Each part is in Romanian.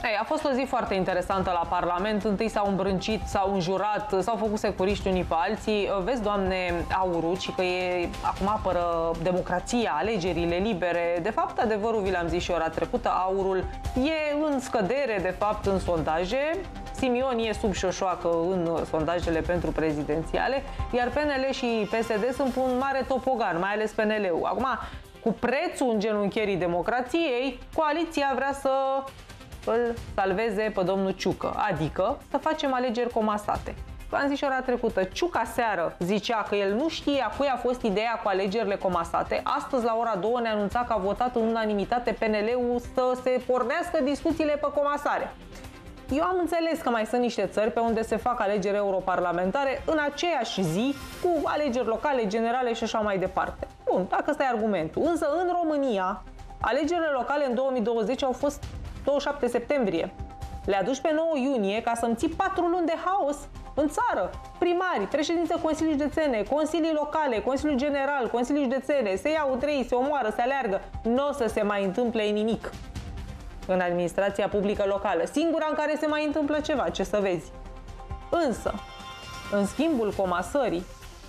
A fost o zi foarte interesantă la Parlament. Întâi s-au îmbrâncit, s-au înjurat, s-au făcut securiști unii pe alții. Vezi, doamne Auruci, că e, acum apără democrația, alegerile libere. De fapt, adevărul, vi l-am zis și ora trecută, aurul e în scădere, de fapt, în sondaje. Simion e sub șoșoacă în sondajele pentru prezidențiale, iar PNL și PSD sunt un mare topogan, mai ales PNL-ul. Acum, cu prețul îngenuncherii democrației, coaliția vrea să îl salveze pe domnul Ciucă, adică să facem alegeri comasate. V-am zis și ora trecută, Ciucă seară zicea că el nu știa cui a fost ideea cu alegerile comasate. Astăzi, la ora 2, ne anunța că a votat în unanimitate PNL-ul să se pornească discuțiile pe comasare. Eu am înțeles că mai sunt niște țări pe unde se fac alegeri europarlamentare în aceeași zi, cu alegeri locale, generale și așa mai departe. Bun, dacă ăsta e argumentul. Însă, în România, alegerile locale în 2020 au fost 27 septembrie. Le aduci pe 9 iunie ca să-mi ții 4 luni de haos în țară. Primari, președință Consilii Județene, consilii locale, Consiliul General, Consilii Județene, se iau trei, se omoară, se aleargă. Nu o să se mai întâmple nimic în administrația publică locală. Singura în care se mai întâmplă ceva, ce să vezi. Însă, în schimbul comasării,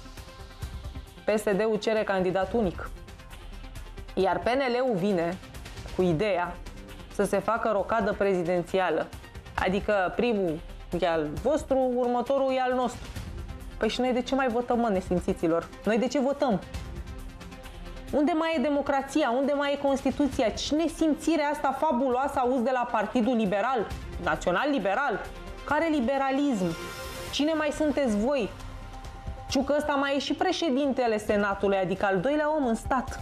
PSD-ul cere candidat unic. Iar PNL-ul vine cu ideea să se facă rocadă prezidențială. Adică primul e al vostru, următorul e al nostru. Păi și noi de ce mai votăm, mă, nesimțiților? Noi de ce votăm? Unde mai e democrația? Unde mai e Constituția? Ce nesimțire asta fabuloasă auzi de la Partidul Liberal? Național-liberal? Care liberalism? Cine mai sunteți voi? Ciucă ăsta mai e și președintele Senatului, adică al doilea om în stat.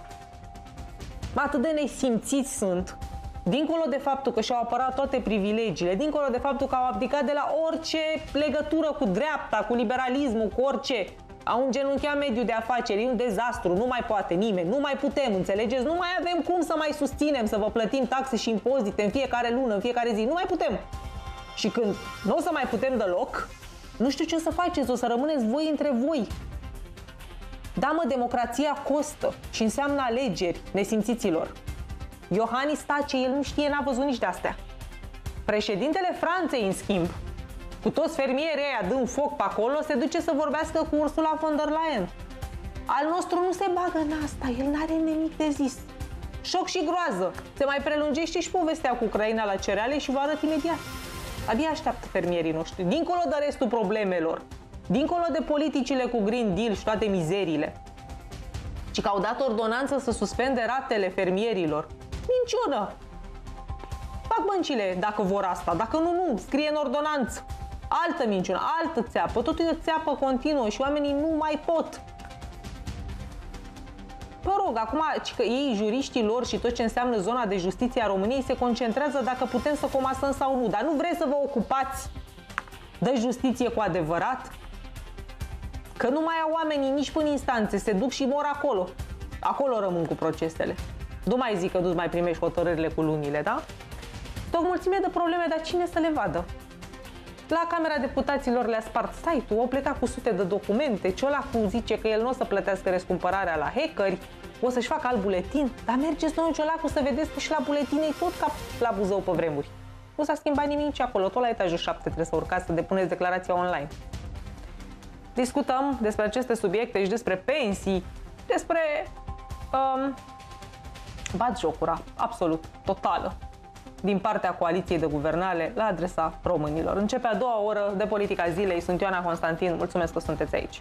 Atât de nesimțiți sunt, dincolo de faptul că și-au apărat toate privilegiile, dincolo de faptul că au abdicat de la orice legătură cu dreapta, cu liberalismul, cu orice. Au îngenunchiat mediul de afaceri, e un dezastru, nu mai poate nimeni, nu mai putem, înțelegeți? Nu mai avem cum să mai susținem, să vă plătim taxe și impozite în fiecare lună, în fiecare zi, nu mai putem. Și când nu o să mai putem deloc, nu știu ce o să faceți, o să rămâneți voi între voi. Da, mă, democrația costă și înseamnă alegeri, nesimțiților. Iohannis tace, el nu știe, n-a văzut nici de-astea. Președintele Franței, în schimb, cu toți fermierii ăia dând foc pe acolo, se duce să vorbească cu Ursula von der Leyen. Al nostru nu se bagă în asta, el n-are nimic de zis. Șoc și groază. Se mai prelungește și povestea cu Ucraina la cereale și vă arăt imediat. Abia așteaptă fermierii noștri, dincolo de restul problemelor, dincolo de politicile cu Green Deal și toate mizeriile, ci că au dat ordonanță să suspende ratele fermierilor. Minciună! Fac băncile dacă vor asta, dacă nu, nu, scrie în ordonanță. Altă minciună, altă țeapă, totul e o țeapă continuă și oamenii nu mai pot. Vă rog, acum, că ei, juriștii lor și tot ce înseamnă zona de justiție a României se concentrează dacă putem să comasăm sau nu, dar nu vreți să vă ocupați de justiție cu adevărat? Că nu mai au oamenii nici până instanțe, se duc și mor acolo. Acolo rămân cu procesele. Nu mai zic că nu mai primești hotărârile cu lunile, da? Tot o mulțime de probleme, dar cine să le vadă? La Camera Deputaților le-a spart site-ul, au plecat cu sute de documente, Ciolacu zice că el nu o să plătească răscumpărarea la hackeri, o să-și facă alt buletin, dar mergeți, domnul Ciolacu, să vedeți că și la buletine e tot ca la Buzău pe vremuri. Nu s-a schimbat nimic nici acolo, tot la etajul 7 trebuie să urcați să depuneți declarația online. Discutăm despre aceste subiecte și despre pensii, despre batjocura absolut totală din partea coaliției de guvernare la adresa românilor. Începe a doua oră de Politica Zilei. Sunt Ioana Constantin. Mulțumesc că sunteți aici.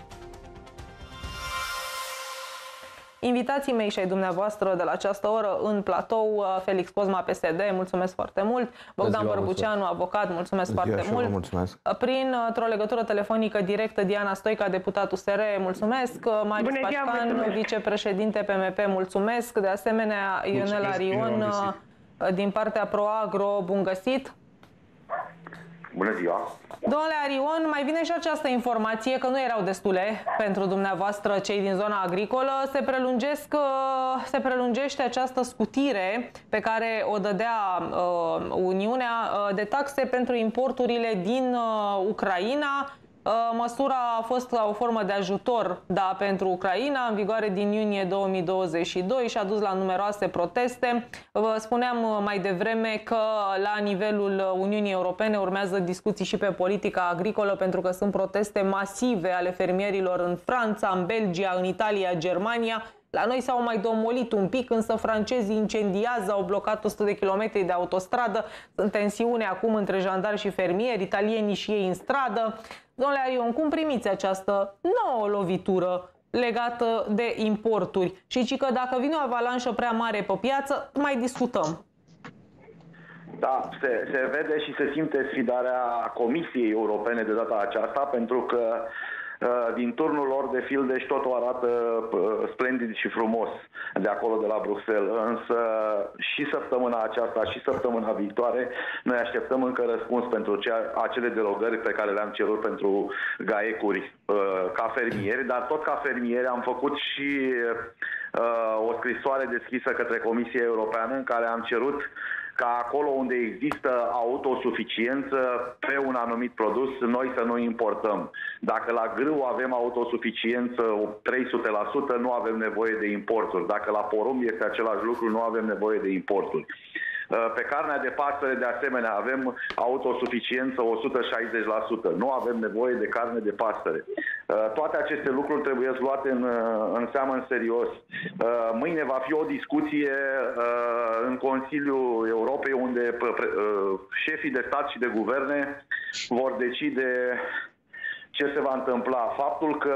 Invitații mei și ai dumneavoastră de la această oră în platou, Felix Cozma, PSD, mulțumesc foarte mult, Bogdan Bărbuceanu, avocat, mulțumesc foarte mult. Mulțumesc. Printr-o legătură telefonică directă, Diana Stoica, deputat USR, mulțumesc, Marius Pașcan, vicepreședinte PMP, mulțumesc, de asemenea Ionel Arion, din partea ProAgro, bun găsit! Bună ziua! Domnule Arion, mai vine și această informație că nu erau destule pentru dumneavoastră cei din zona agricolă. Se prelungește această scutire pe care o dădea Uniunea de taxe pentru importurile din Ucraina Măsura a fost o formă de ajutor, da, pentru Ucraina, în vigoare din iunie 2022 și a dus la numeroase proteste. Vă spuneam mai devreme că la nivelul Uniunii Europene urmează discuții și pe politica agricolă, pentru că sunt proteste masive ale fermierilor în Franța, în Belgia, în Italia, Germania. La noi s-au mai domolit un pic, însă francezii incendiază, au blocat 100 de kilometri de autostradă. Sunt tensiune acum între jandari și fermieri, italienii și ei în stradă. Domnule Arion, cum primiți această nouă lovitură legată de importuri? Și că dacă vine o avalanșă prea mare pe piață, mai discutăm. Da, se vede și se simte sfidarea Comisiei Europene de data aceasta, pentru că din turnul lor de fildeș totul arată splendid și frumos de acolo de la Bruxelles. Însă și săptămâna aceasta și săptămâna viitoare noi așteptăm încă răspuns pentru acele derogări pe care le-am cerut pentru GAEC-uri ca fermieri, dar tot ca fermieri am făcut și o scrisoare deschisă către Comisia Europeană în care am cerut ca acolo unde există autosuficiență pe un anumit produs, noi să nu importăm. Dacă la grâu avem autosuficiență 300%, nu avem nevoie de importuri. Dacă la porumb este același lucru, nu avem nevoie de importuri. Pe carnea de pasăre, de asemenea, avem autosuficiență 160%. Nu avem nevoie de carne de pasăre. Toate aceste lucruri trebuie luate în seamă în serios. Mâine va fi o discuție în Consiliul Europei unde șefii de stat și de guverne vor decide ce se va întâmpla. Faptul că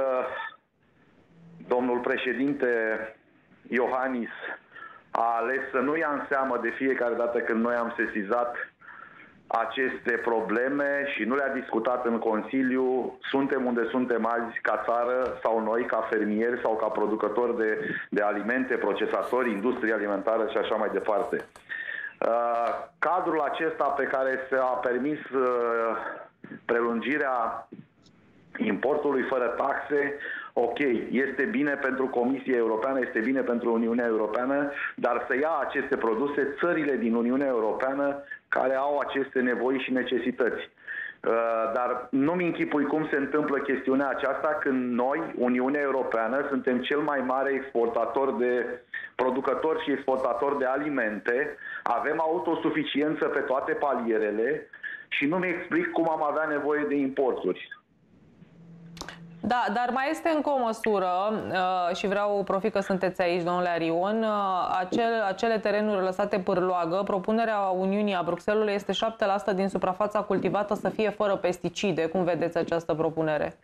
domnul președinte Iohannis a ales să nu ia în seamă de fiecare dată când noi am sesizat aceste probleme și nu le-a discutat în Consiliu, suntem unde suntem azi ca țară sau noi ca fermieri sau ca producători de alimente, procesatori, industrie alimentară și așa mai departe. Cadrul acesta pe care s-a permis prelungirea importului fără taxe, ok, este bine pentru Comisia Europeană, este bine pentru Uniunea Europeană, dar să ia aceste produse țările din Uniunea Europeană care au aceste nevoi și necesități. Dar nu-mi închipui cum se întâmplă chestiunea aceasta când noi, Uniunea Europeană, suntem cel mai mare exportator de producători și exportatori de alimente, avem autosuficiență pe toate palierele și nu-mi explic cum am avea nevoie de importuri. Da, dar mai este încă o măsură și profit că sunteți aici, domnule Arion, acele terenuri lăsate pârloagă, propunerea Uniunii a Bruxellesului este 7% din suprafața cultivată să fie fără pesticide. Cum vedeți această propunere?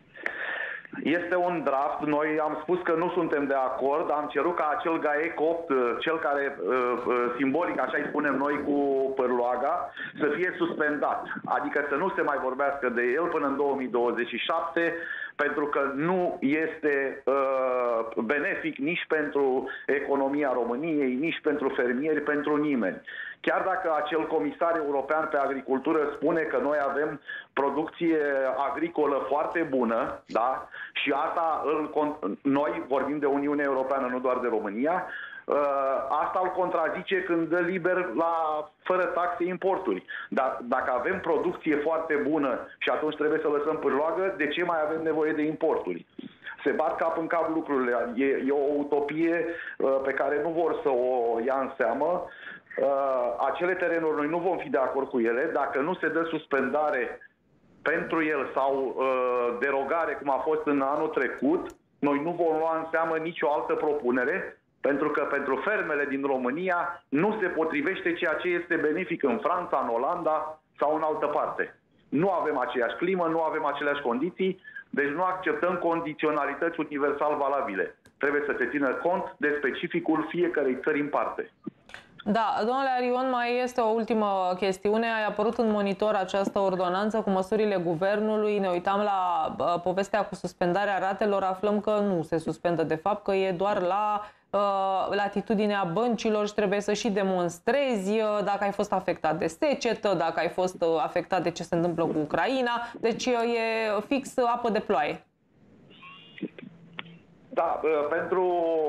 Este un draft. Noi am spus că nu suntem de acord. Am cerut ca acel GAEC 8, cel care simbolic, așa îi spunem noi, cu pârloaga, să fie suspendat. Adică să nu se mai vorbească de el până în 2027, pentru că nu este benefic nici pentru economia României, nici pentru fermieri, pentru nimeni. Chiar dacă acel comisar european pe agricultură spune că noi avem producție agricolă foarte bună, da? Și asta noi vorbim de Uniunea Europeană, nu doar de România, asta îl contrazice când dă liber fără taxe importuri. Dar dacă avem producție foarte bună și atunci trebuie să lăsăm pârloagă, de ce mai avem nevoie de importuri? Se bat cap în cap lucrurile. E o utopie pe care nu vor să o ia în seamă. Acele terenuri noi nu vom fi de acord cu ele. Dacă nu se dă suspendare pentru el sau derogare cum a fost în anul trecut, noi nu vom lua în seamă nicio altă propunere, pentru că pentru fermele din România nu se potrivește ceea ce este benefic în Franța, în Olanda sau în altă parte. Nu avem aceeași climă, nu avem aceleași condiții, deci nu acceptăm condiționalități universal valabile. Trebuie să se țină cont de specificul fiecărei țări în parte. Da, domnule Arion, mai este o ultimă chestiune. A apărut în Monitor această ordonanță cu măsurile guvernului. Ne uitam la povestea cu suspendarea ratelor, aflăm că nu se suspendă de fapt, că e doar la latitudinea băncilor și trebuie să și demonstrezi dacă ai fost afectat de secetă, dacă ai fost afectat de ce se întâmplă cu Ucraina. Deci e fix apă de ploaie. Da, pentru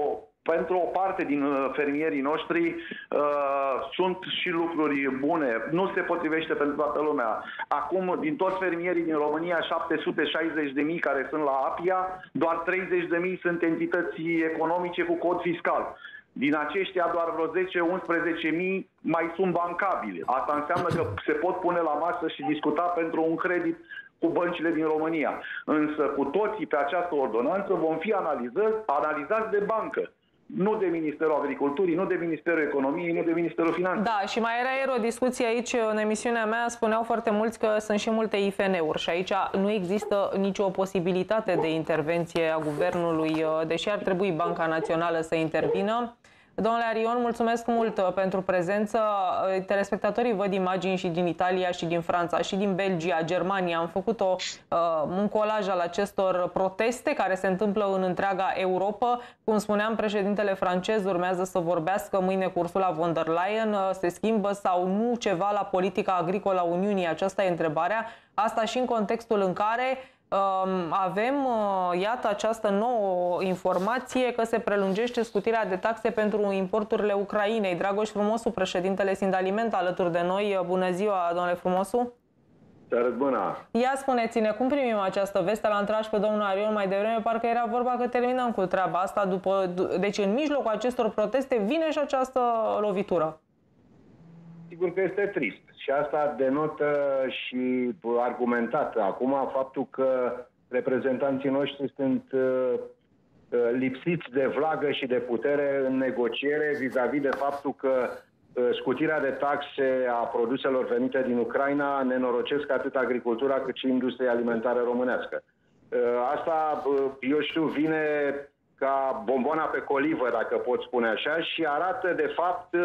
pentru o parte din fermierii noștri sunt și lucruri bune. Nu se potrivește pentru toată lumea. Acum, din toți fermierii din România, 760.000 care sunt la APIA, doar 30.000 sunt entități economice cu cod fiscal. Din aceștia, doar vreo 10-11.000 mai sunt bancabile. Asta înseamnă că se pot pune la masă și discuta pentru un credit cu băncile din România. Însă cu toții pe această ordonanță vom fi analizați de bancă. Nu de Ministerul Agriculturii, nu de Ministerul Economiei, nu de Ministerul Finanțelor. Da, și mai era ieri o discuție aici, în emisiunea mea, spuneau foarte mulți că sunt și multe IFN-uri și aici nu există nicio posibilitate de intervenție a guvernului, deși ar trebui Banca Națională să intervină. Domnule Arion, mulțumesc mult pentru prezență. Telespectatorii văd imagini și din Italia, și din Franța, și din Belgia, Germania. Am făcut un colaj al acestor proteste care se întâmplă în întreaga Europa. Cum spuneam, președintele francez urmează să vorbească mâine cu Ursula von der Leyen. Se schimbă sau nu ceva la politica agricolă a Uniunii? Aceasta e întrebarea. Asta și în contextul în care avem, iată, această nouă informație că se prelungește scutirea de taxe pentru importurile Ucrainei. Dragoș Frumosu, președintele Sindaliment, alături de noi. Bună ziua, domnule Frumosu! Bună! Ia spuneți-ne, cum primim această veste? L-am întrebat pe domnul Arion mai devreme, parcă era vorba că terminăm cu treaba asta. Deci în mijlocul acestor proteste vine și această lovitură. Sigur că este trist. Și asta denotă și argumentat acum faptul că reprezentanții noștri sunt lipsiți de vlagă și de putere în negociere vis-a-vis de faptul că scutirea de taxe a produselor venite din Ucraina nenorocesc atât agricultura cât și industria alimentară românească. Asta, eu știu, vine ca bomboana pe colivă, dacă pot spune așa, și arată de fapt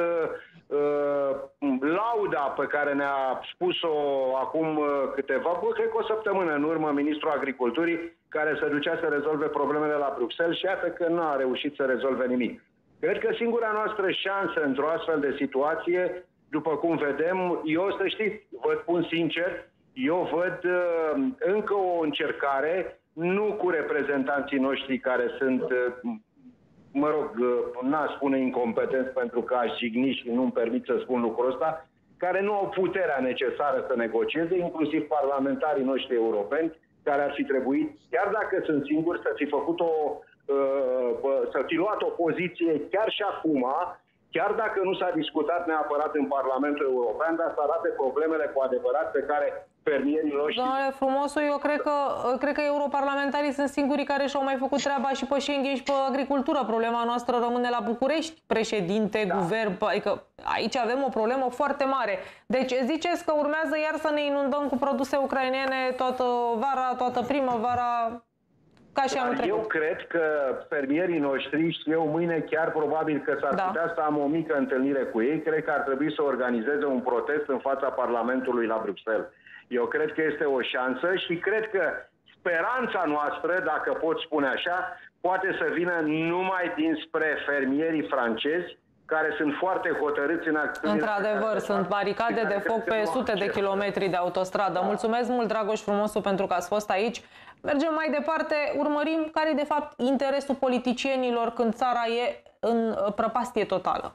lauda pe care ne-a spus-o acum câteva, cred că o săptămână în urmă, ministrul Agriculturii, care se ducea să rezolve problemele la Bruxelles și iată că nu a reușit să rezolve nimic. Cred că singura noastră șansă într-o astfel de situație, după cum vedem, eu, să știți, vă spun sincer, eu văd încă o încercare, nu cu reprezentanții noștri care sunt, mă rog, n-aș spune incompetenți pentru că aș jigni și nu-mi permit să spun lucrul ăsta, care nu au puterea necesară să negocieze, inclusiv parlamentarii noștri europeni, care ar fi trebuit, chiar dacă sunt singuri, să fi făcut să fi luat o poziție chiar și acum, chiar dacă nu s-a discutat neapărat în Parlamentul European, dar să arate problemele cu adevărat pe care fermierii noștri... Domnule Frumosu, eu cred că europarlamentarii sunt singurii care și-au mai făcut treaba și pe Schengen și pe agricultură. Problema noastră rămâne la București, președinte, guvern, adică aici avem o problemă foarte mare. Deci ziceți că urmează iar să ne inundăm cu produse ucrainene toată vara, toată primăvara... Eu cred că fermierii noștri, și eu mâine chiar probabil că s-ar putea să am o mică întâlnire cu ei, cred că ar trebui să organizeze un protest în fața Parlamentului la Bruxelles. Eu cred că este o șansă și cred că speranța noastră, dacă pot spune așa, poate să vină numai dinspre fermierii francezi, care sunt foarte hotărâți în acțiune. Într-adevăr, sunt baricade de foc pe sute de kilometri de autostradă. Mulțumesc mult, Dragoș Frumosu, pentru că ați fost aici. Mergem mai departe, urmărim care e de fapt interesul politicienilor când țara e în prăpastie totală.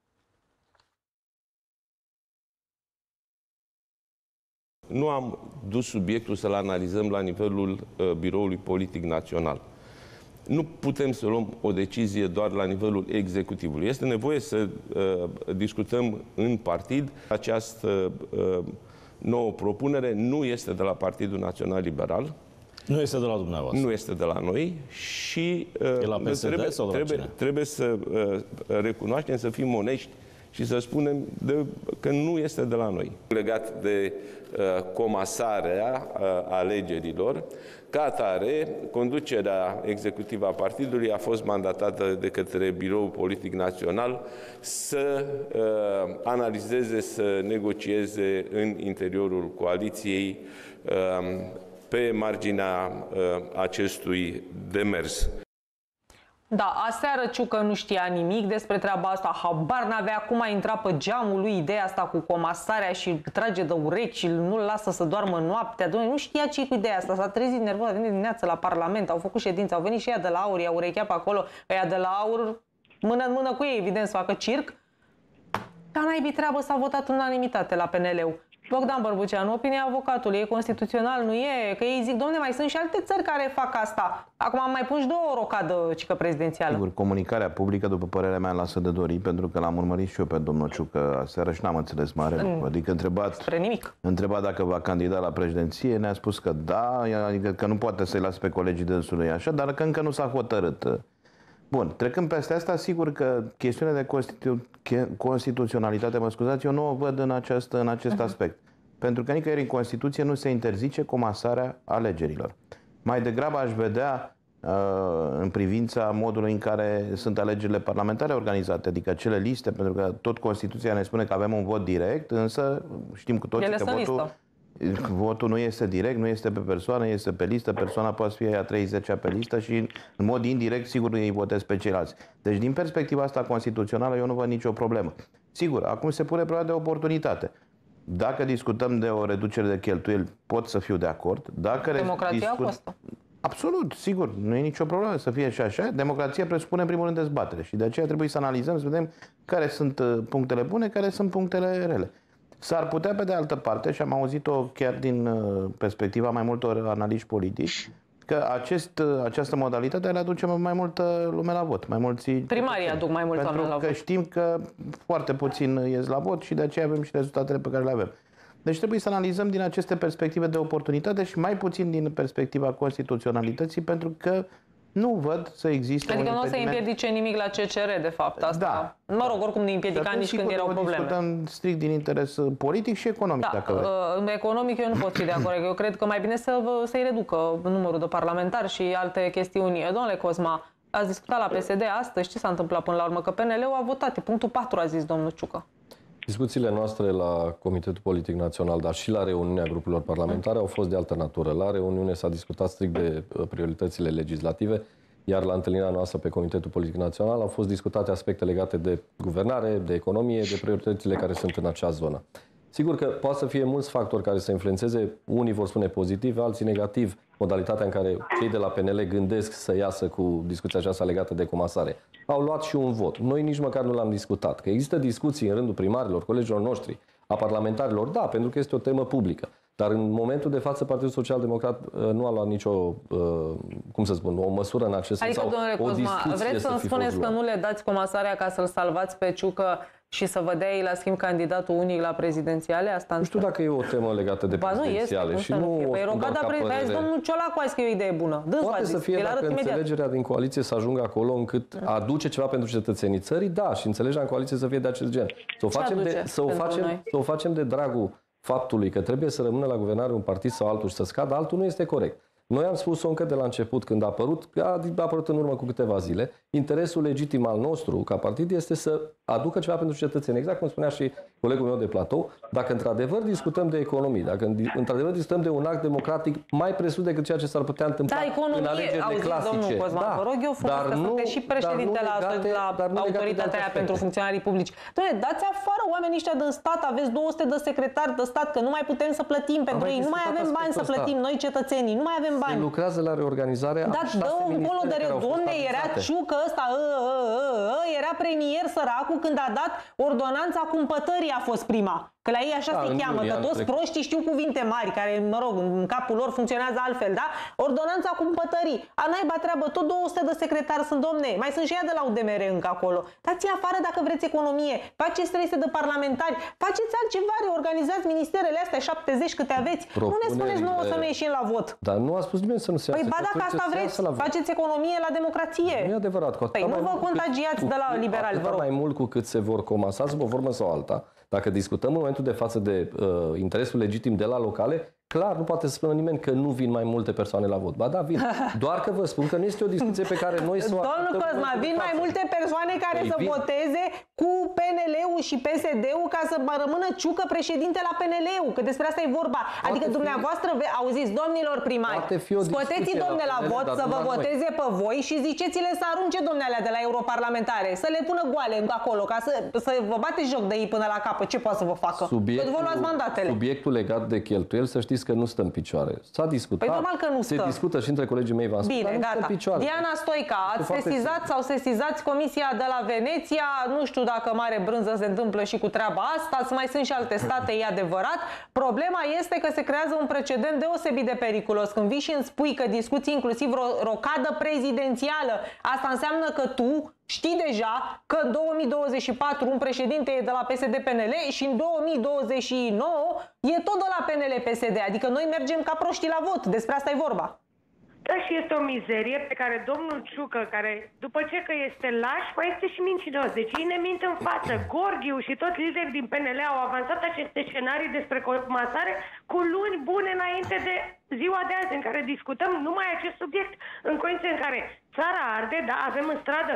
Nu am dus subiectul să-l analizăm la nivelul Biroului Politic Național. Nu putem să luăm o decizie doar la nivelul executivului. Este nevoie să discutăm în partid. Această nouă propunere nu este de la Partidul Național Liberal. Nu este de la dumneavoastră. Nu este de la noi și e la PSD sau trebuie să recunoaștem, să fim onești și să spunem că nu este de la noi. Legat de comasarea alegerilor, ca atare, conducerea executivă a partidului a fost mandatată de către Biroul Politic Național să analizeze, să negocieze în interiorul coaliției pe marginea acestui demers. Da, aseară Ciucă nu știa nimic despre treaba asta, habar n-avea, cum a intrat pe geamul lui ideea asta cu comasarea și trage de urechi și nu-l lasă să doarmă noaptea. Doamne, nu știa ce cu ideea asta, s-a trezit nervos, a venit dimineața la Parlament, au făcut ședință, au venit și ea de la Aur, i-a urechea pe acolo, ăia de la Aur mână în mână cu ei, evident, să facă circ. Dar n-ai treabă, s-a votat în unanimitate la PNL-ul. Bogdan Bărbuceanu, opinia avocatului, e constituțional, nu e? Că ei zic, domne, mai sunt și alte țări care fac asta. Acum mai pun și două o rocadă, cică prezidențială. Sigur, comunicarea publică, după părerea mea, lasă de dorit, pentru că l-am urmărit și eu pe domnul Ciucă aseară și n-am înțeles mare. Adică întrebat dacă va candida la președinție, ne-a spus că da, adică că nu poate să-i las pe colegii dânsului așa, dar că încă nu s-a hotărât. Bun, trecând peste asta, sigur că chestiunea de constituționalitate, mă scuzați, eu nu o văd în acest aspect. Pentru că nicăieri în Constituție nu se interzice comasarea alegerilor. Mai degrabă aș vedea în privința modului în care sunt alegerile parlamentare organizate, adică acele liste, pentru că tot Constituția ne spune că avem un vot direct, însă știm cu toții că votul nu este direct, nu este pe persoană, este pe listă, persoana poate fi a 30-a pe listă și în mod indirect, sigur, ei votez pe ceilalți. Deci, din perspectiva asta constituțională, eu nu văd nicio problemă. Sigur, acum se pune problema de oportunitate. Dacă discutăm de o reducere de cheltuieli, pot să fiu de acord. Dacă democrația costă. Absolut, sigur, nu e nicio problemă să fie și așa. Democrația presupune în primul rând dezbatere și de aceea trebuie să analizăm, să vedem care sunt punctele bune, care sunt punctele rele. S-ar putea, pe de altă parte, și am auzit-o chiar din perspectiva mai multor analiști politici, că această modalitate le aduce mai multă lume la vot. Mai mulți primarii aduc mai multă lume la vot. Pentru că știm că foarte puțin ies la vot și de aceea avem și rezultatele pe care le avem. Deci trebuie să analizăm din aceste perspective de oportunitate și mai puțin din perspectiva constituționalității, pentru că nu văd să existe adică nu o să împiedice nimic la CCR, de fapt, asta. Da. Mă rog, oricum nu împiedica nici când erau probleme. Discutăm strict din interes politic și economic, dacă vrei. Economic eu nu pot fi de acord. Eu cred că mai bine să-i reducă numărul de parlamentari și alte chestiuni. Domnule Cosma, ați discutat la PSD astăzi, ce s-a întâmplat până la urmă? Că PNL-ul a votat, punctul 4 a zis domnul Ciucă. Discuțiile noastre la Comitetul Politic Național, dar și la reuniunea grupurilor parlamentare au fost de altă natură. La reuniune s-a discutat strict de prioritățile legislative, iar la întâlnirea noastră pe Comitetul Politic Național au fost discutate aspecte legate de guvernare, de economie, de prioritățile care sunt în acea zonă. Sigur că poate să fie mulți factori care să influențeze, unii vor spune pozitiv, alții negativ, modalitatea în care cei de la PNL gândesc să iasă cu discuția aceasta legată de comasare. Au luat și un vot. Noi nici măcar nu l-am discutat. Că există discuții în rândul primarilor, colegilor noștri, a parlamentarilor, da, pentru că este o temă publică. Dar în momentul de față, Partidul Social Democrat nu a luat nicio, cum să spun, o măsură în acest sens. Adică, domnule Cosma, vreți să-mi spuneți că nu le dați comasarea ca să-l salvați pe Ciucă și să vă dea ei la schimb candidatul unic la prezidențiale? Asta nu știu dacă e o temă legată de prezidențiale. Și nu păi rogada prezidențiale, domnul Ciolacu a zis că e o idee bună. Poate să fie dacă înțelegerea din coaliție să ajungă acolo încât aduce ceva pentru cetățenii țării, da, și înțelegerea în coaliție să fie de acest gen. Să o facem de dragul faptului că trebuie să rămână la guvernare un partid sau altul și să scadă, altul nu este corect. Noi am spus-o încă de la început, când a apărut în urmă cu câteva zile, interesul legitim al nostru ca partid este să aducă ceva pentru cetățeni. Exact cum spunea și colegul meu de platou, dacă într-adevăr discutăm de economie, dacă într-adevăr discutăm de un act democratic mai presus decât ceea ce s-ar putea întâmpla în alegerile clasice. Cosma, vă rog eu frumos că sunteți și președinte la autoritatea aia pentru funcționarii publici. Doamne, dați afară oamenii ăștia din stat, aveți 200 de secretari de stat, că nu mai putem să plătim pentru ei, nu mai avem bani să plătim noi cetățenii, nu mai avem bani. Se lucrează la reorganizarea a 6 ministere care au fost domne, era Ciucă ăsta, era premier săracul când a dat ordonanța cumpătării, a fost prima. Că la ei așa se cheamă, că toți proștii știu cuvinte mari, care, mă rog, în capul lor funcționează altfel, da? Ordonanța cumpătării. A naiba treabă, tot 200 de secretari sunt, domne. Mai sunt și ea de la UDMR încă acolo. Dați-i afară dacă vreți economie. Faceți 300 de parlamentari. Faceți altceva, reorganizați ministerele astea, 70 câte aveți. Nu ne spuneți nouă să nu ieșim la vot. Dar nu a spus nimeni să nu se iasă. Păi ba dacă asta vreți, faceți economie la democrație. Nu e adevărat. Păi nu vă contagiați de la liberali, vă rog. Mai mult cu cât se vor comasa, sub o formă sau alta. Dacă discutăm în momentul de față de interesul legitim de la locale, clar, nu poate să spună nimeni că nu vin mai multe persoane la vot. Ba da, vin. Doar că vă spun că nu este o discuție pe care noi să o Domnul Cosma, vin mai multe persoane care să voteze cu PNL-ul și PSD-ul ca să rămână Ciucă președinte la PNL-ul, că despre asta e vorba. Adică dumneavoastră auziți, domnilor primari, scoteți-i domne la vot să vă voteze pe voi și ziceți-le să arunce domnele de la europarlamentare, să le pună goale acolo, ca să vă bateți joc de ei până la capăt. Ce poate să vă facă? Vă luați mandatele. Subiectul legat de cheltuieli, să știți, zis că nu stă în picioare. S-a discutat, păi normal că nu se stă. discută și între colegii mei, v-am spus, bine, dar nu gata. stă în picioare. Diana Stoica, ați sesizat sau sesizați Comisia de la Veneția? Nu știu dacă mare brânză se întâmplă și cu treaba asta, mai sunt și alte state, e adevărat. Problema este că se creează un precedent deosebit de periculos. Când vii și îmi spui că discuți inclusiv rocadă prezidențială, asta înseamnă că tu știi deja că în 2024 un președinte e de la PSD-PNL și în 2029 e tot de la PNL-PSD. Adică noi mergem ca proștii la vot. Despre asta e vorba. Da, și este o mizerie pe care domnul Ciucă, care după ce că este laș, mai este și mincinos. Deci ei ne mint în față. Gorghiu și toți liderii din PNL au avansat aceste scenarii despre comasare cu luni bune înainte de ziua de azi, în care discutăm numai acest subiect, în condiții în care țara arde, da, avem în stradă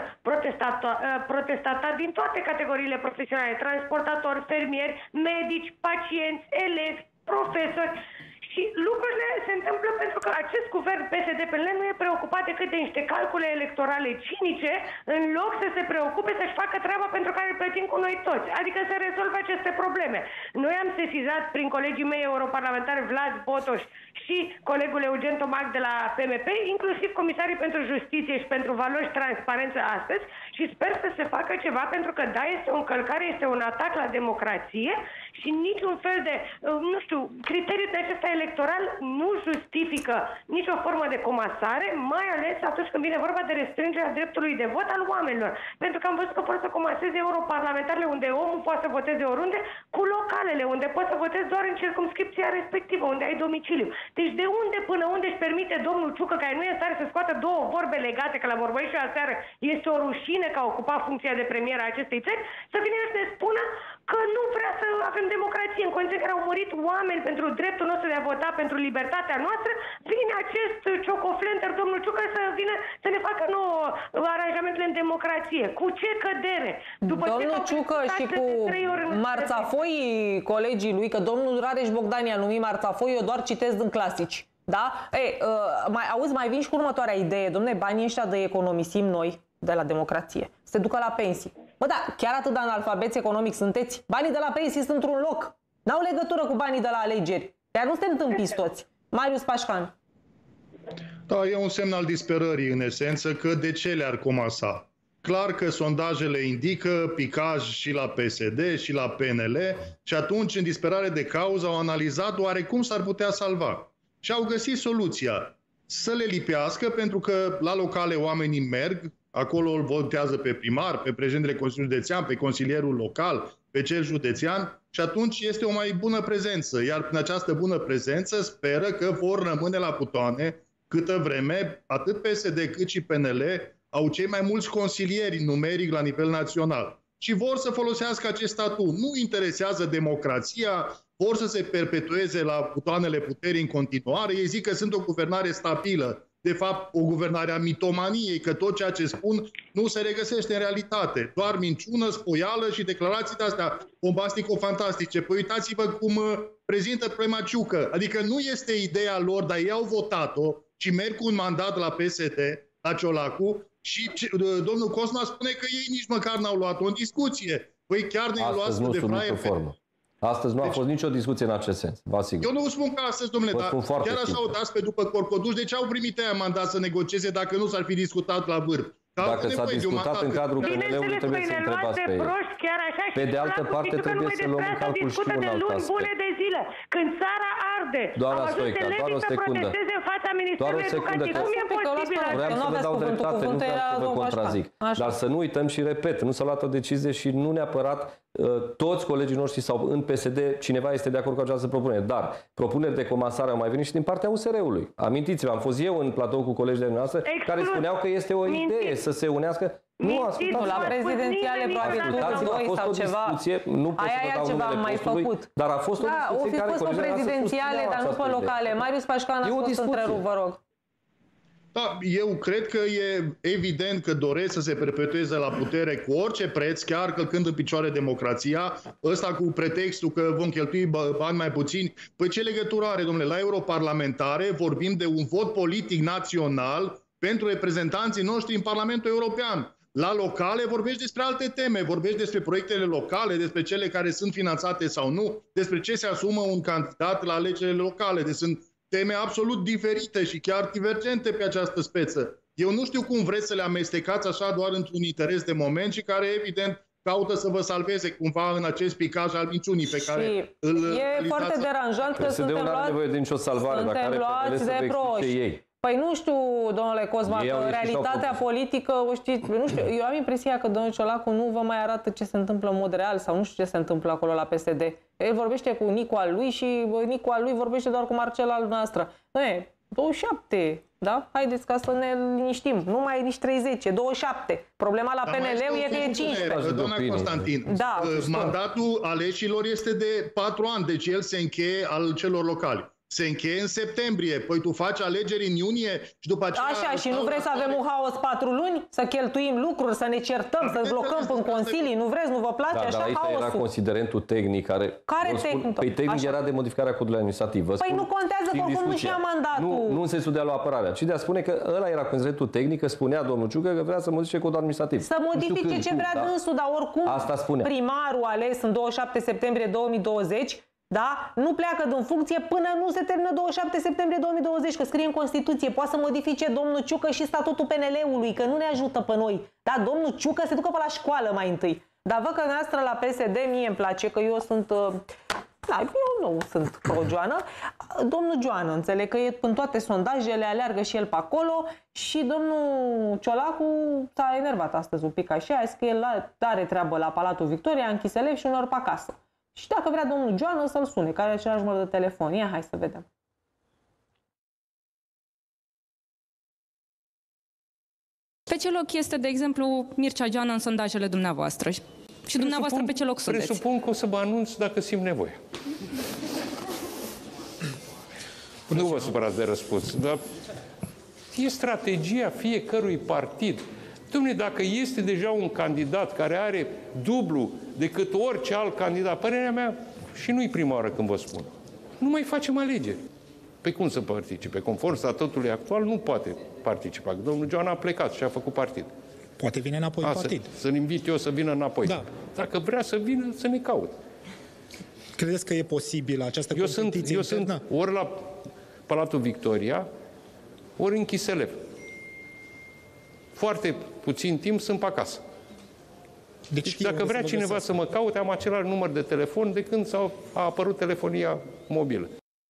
protestatari din toate categoriile profesionale, transportatori, fermieri, medici, pacienți, elevi, profesori. Și lucrurile se întâmplă pentru că acest guvern PSD-PNL nu e preocupat decât de niște calcule electorale cinice, în loc să se preocupe să-și facă treaba pentru care îl plătim cu noi toți, adică să rezolve aceste probleme. Noi am sesizat prin colegii mei europarlamentari Vlad Botoș și colegul Eugen Tomac de la PMP, inclusiv comisarii pentru justiție și pentru valori și transparență astăzi, și sper să se facă ceva, pentru că da, este o încălcare, este un atac la democrație și niciun fel de, nu știu, criteriul de acesta electoral nu justifică nicio formă de comasare, mai ales atunci când vine vorba de restrângerea dreptului de vot al oamenilor. Pentru că am văzut că pot să comaseze europarlamentarele unde omul poate să voteze oriunde, cu localele unde poți să votezi doar în circumscripția respectivă, unde ai domiciliu. Deci de unde până unde își permite domnul Ciucă, care nu e în stare să scoată două vorbe legate, că la vorbărit și aseară este o rușine că a ocupat funcția de premier a acestei țări, să vină să ne spună că nu vrea să avem democrație în condiții în care au murit oameni pentru dreptul nostru de a vota, pentru libertatea noastră, vine acest ciocoflenter, domnul Ciucă, să vină să ne facă nouă aranjamentele în democrație. Cu ce cădere? După domnul Ciucă și cu Marțafoi, colegii lui, că domnul Rareș Bogdan i-a numit Marțafoi, eu doar citesc din clasici. Da? Mai vin și cu următoarea idee. Dom'le, banii ăștia de economisim noi de la democrație se ducă la pensii. Bă, da, chiar atât de analfabeți economic sunteți? Banii de la pensii sunt într-un loc. N-au legătură cu banii de la alegeri. Dar nu suntem întâmpiți toți. Marius Pașcan. Da, e un semn al disperării, în esență, că de ce le-ar comasa? Clar că sondajele indică picaj și la PSD și la PNL și atunci, în disperare de cauză, au analizat oarecum s-ar putea salva. Și au găsit soluția. Să le lipească, pentru că la locale oamenii merg, acolo îl votează pe primar, pe președintele Consiliului Județean, pe consilierul local, pe cel județean și atunci este o mai bună prezență. Iar prin această bună prezență speră că vor rămâne la butoane câtă vreme atât PSD cât și PNL au cei mai mulți consilieri numeric la nivel național. Și vor să folosească acest statut. Nu interesează democrația, vor să se perpetueze la butoanele puterii în continuare. Ei zic că sunt o guvernare stabilă. De fapt, o guvernare a mitomaniei, că tot ceea ce spun nu se regăsește în realitate. Doar minciună, spoială și declarații de-astea bombastico-fantastice. Păi uitați-vă cum prezintă problema Ciucă. Adică nu este ideea lor, dar ei au votat-o și merg cu un mandat la PSD, la Ciolacu, și domnul Cosma spune că ei nici măcar n-au luat-o în discuție. Păi chiar ne luați de fraier. Astăzi nu a fost nicio discuție în acest sens, vă asigur. Eu nu spun că astăzi, domnule, dar chiar așa o dați pe după corcoduș. De ce au primit aia mandat să negocieze dacă nu s-ar fi discutat la vârf? Dacă s-a discutat în cadrul PNL-ului, trebuie să întrebați pe ei. Pe de altă parte, trebuie să luăm în calcul și un alt aspect. de zile, când țara arde, doar o secundă. Doar o secundă. Vreau să vă dau dreptate, nu vreau să vă contrazic. Dar să nu uităm și repet, nu s-a luat o decizie și nu neapărat toți colegii noștri sau în PSD cineva este de acord cu această propunere. Dar propuneri de comasare au mai venit și din partea USR-ului. Amintiți-vă, am fost eu în platou cu colegii noastre care spuneau că este o idee să se unească. Nu, ascultați, la prezidențiale probabil tu sau ceva. Nu pot să vă dau numele postului, dar a fost o discuție care fost prezidențiale, dar nu pe locale. Marius Pașcan a fost întrerupt, vă rog. Da, eu cred că e evident că doresc să se perpetueze la putere cu orice preț, chiar călcând în picioare democrația, ăsta cu pretextul că vom cheltui bani mai puțini. Păi ce legătură are, domnule? La europarlamentare vorbim de un vot politic național pentru reprezentanții noștri în Parlamentul European. La locale vorbești despre alte teme, vorbești despre proiectele locale, despre cele care sunt finanțate sau nu, despre ce se asumă un candidat la alegerile locale. Deci sunt teme absolut diferite și chiar divergente pe această speță. Eu nu știu cum vreți să le amestecați așa doar într-un interes de moment și care, evident, caută să vă salveze cumva în acest picaj al minciunii pe care e foarte deranjant că suntem luați nevoie de nicio salvare, de proști. Păi nu știu, domnule Cosma, că realitatea politică, o știți, nu știu, eu am impresia că domnul Ciolacu nu vă mai arată ce se întâmplă în mod real sau nu știu ce se întâmplă acolo la PSD. El vorbește cu Nicu al lui și Nicu al lui vorbește doar cu Marcel al noastră. Noi, 27, da? Haideți ca să ne liniștim. Nu mai e nici 30, e 27. Problema la PNL e că e 15. Doamna Constantin, da, mandatul aleșilor este de 4 ani, deci el se încheie al celor locali. Se încheie în septembrie, păi tu faci alegeri în iunie și după aceea... Așa, și nu vreți să avem un haos 4 luni? Să cheltuim lucruri, să ne certăm, să blocăm în consilii? Nu vreți, nu vă place așa haosul? Dar aici era considerentul tehnic care... Care tehnic? Păi tehnic era de modificarea codului administrativ. Păi nu contează că oricum nu și-a mandatul. Nu în sensul de a lua apărarea, ci de a spune că ăla era considerentul tehnic, că spunea domnul Ciucă că vrea să modifice codul administrativ. Să modifice ce vrea dânsul, dar oricum primarul ales în 27 septembrie 2020... Da? Nu pleacă din funcție până nu se termină 27 septembrie 2020, că scrie în Constituție. Poate să modifice domnul Ciucă și statutul PNL-ului, că nu ne ajută pe noi. Da? Domnul Ciucă se ducă pe la școală mai întâi. Dar văd că noastră la PSD, mie îmi place, că eu sunt... Da, eu nu sunt pro-Joană. Domnul Joană, înțeleg că e în toate sondajele, aleargă și el pe acolo și domnul Ciolacu s-a enervat astăzi un pic așa, a zis că el are treabă la Palatul Victoria, a închis elevi și uneori pe acasă. Și dacă vrea domnul Joană să-l sune, care are același număr de telefon. Ia, hai să vedem. Pe ce loc este, de exemplu, Mircea Joană în sondajele dumneavoastră? Și dumneavoastră pe ce loc sunteți? Presupun că o să vă anunț dacă simt nevoie. Nu vă supărați de răspuns, dar e strategia fiecărui partid. Dom'le, dacă este deja un candidat care are dublu decât orice alt candidat, părerea mea, și nu-i prima oară când vă spun, nu mai facem alegeri. Pe cum să participe? Conform statutului actual nu poate participa. Domnul Joană a plecat și a făcut partid. Poate vine înapoi în partid. Să-l invit eu să vină înapoi. Da. Dacă vrea să vină, să ne caute. Credeți că e posibil această competiție? Eu sunt ori la Palatul Victoria, ori în Chiselev. Foarte puțin timp sunt pe acasă. Deci dacă vrea cineva să mă caute, am același număr de telefon de când a apărut telefonia mobilă.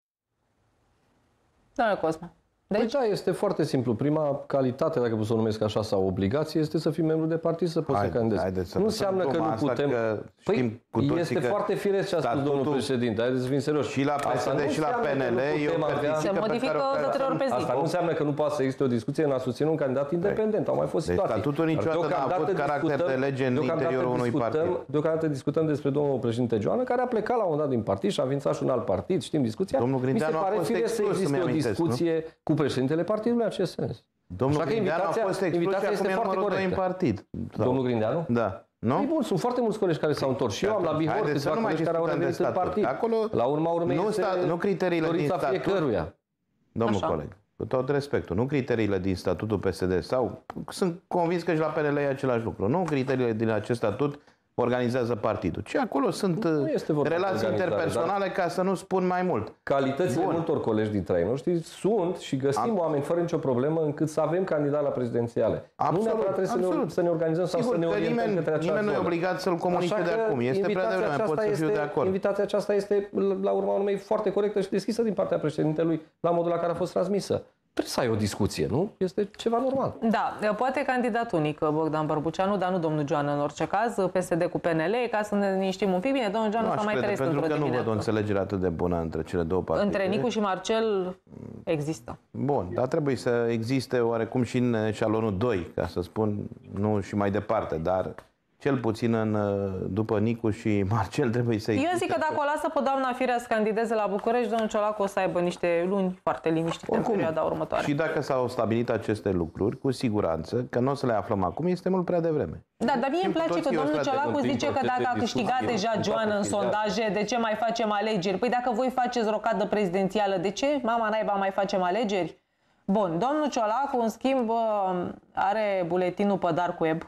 Da, Cosma. Deci da, este foarte simplu. Prima calitate, dacă pot să o numesc așa, sau obligație, este să fii membru de partid să poți să candidezi. Nu înseamnă că nu putem... Păi, este foarte firesc ce a spus domnul președinte. Haideți să fim serioși. Și la PSD și la PNL se modifică de 3 ori pe zi. Asta nu înseamnă că nu poate să existe o discuție în a susține un candidat independent. Au mai fost situații. Deci statutul niciodată n-a avut caracter de lege în interiorul unui partid. Deocamdată discutăm despre domnul președinte Joană, care a plecat la un dat din partid și a înființat și un alt partid. Știm discuția. Domnul Grindeanu a fost exclus, să-mi amintesc, nu? Cu președintele partidului în acest sens. Domnul Grindeanu a fost exclus și acum e numărul 2 în partid. Domnul Grindeanu? Da. Nu? Bun, sunt foarte mulți colegi care s-au întors. Și eu am la Bihor câțiva colegi care au revenit în partid. Acolo, la urma urmei nu criteriile din statut. Fiecăruia. Domnul coleg, cu tot respectul, nu criteriile din statutul PSD sau sunt convins că și la PNL e același lucru. Nu criteriile din acest statut organizează partidul. Ci acolo sunt relații interpersonale, ca să nu spun mai mult. Calitățile multor colegi dintre ei noștri sunt și găsim oameni fără nicio problemă încât să avem candidat la prezidențiale. Nu neapărat trebuie să ne organizăm sau să ne orientăm către această nimeni nu e obligat să-l comunice de acum. Este prea devreme, pot să fiu de acord. Invitația aceasta este, la urma urmei, foarte corectă și deschisă din partea președintelui la modul la care a fost transmisă. Trebuie să ai o discuție, nu? Este ceva normal. Da, poate candidat unic Bogdan Bărbuceanu, dar nu domnul Joană în orice caz, PSD cu PNL, ca să ne liniștim un pic. Bine, domnul Joană s-a mai trezit într-o dimineață. Pentru că nu văd o înțelegere atât de bună între cele două partide. Între Nicu și Marcel există. Bun, dar trebuie să existe oarecum și în eșalonul 2, ca să spun, nu și mai departe, dar... Cel puțin după Nicu și Marcel trebuie să existe. Eu zic că dacă o lasă pe doamna Firea să candideze la București, domnul Ciolacu o să aibă niște luni foarte liniștite în perioada următoare. Și dacă s-au stabilit aceste lucruri, cu siguranță, că nu o să le aflăm acum, este mult prea devreme. Da, dar mie îmi place că domnul Ciolacu zice că dacă a câștigat deja Joană în sondaje, de ce mai facem alegeri? Păi dacă voi faceți rocadă prezidențială, de ce? Mama naiba mai facem alegeri? Bun, domnul Ciolacu, în schimb, are buletinul pe dark web.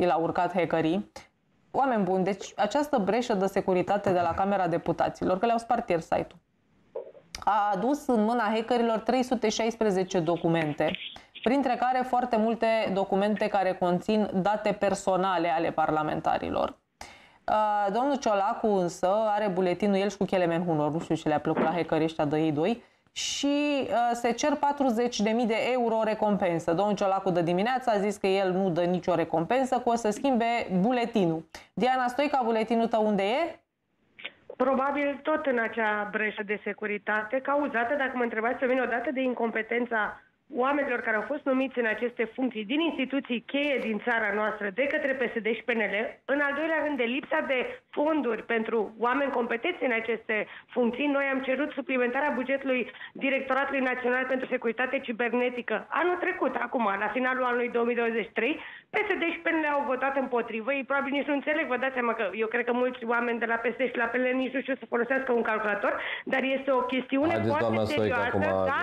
i l-au urcat hackerii. Oameni buni, deci această breșă de securitate de la Camera Deputaților, că le-au spart ieri site-ul, a adus în mâna hackerilor 316 documente, printre care foarte multe documente care conțin date personale ale parlamentarilor. Domnul Ciolacu însă are buletinul, el și cu Kelemen Hunor, nu știu ce le-a plăcut la hackerii ăștia de ei doi, și se cer 40.000 de euro recompensă. Domnul Ciolacu de dimineață a zis că el nu dă nicio recompensă, că o să schimbe buletinul. Diana Stoica, buletinul tău unde e? Probabil tot în acea breșă de securitate, cauzată, dacă mă întrebați pe mine, odată de incompetența oamenilor care au fost numiți în aceste funcții din instituții cheie din țara noastră de către PSD și PNL, în al doilea rând de lipsa de fonduri pentru oameni competenți în aceste funcții. Noi am cerut suplimentarea bugetului Directoratului Național pentru Securitate Cibernetică anul trecut, acum, la finalul anului 2023. PSD și PNL au votat împotrivă. Ei probabil nici nu înțeleg, vă dați seama că eu cred că mulți oameni de la PSD și la PNL nici nu știu să folosească un calculator, dar este o chestiune foarte serioasă.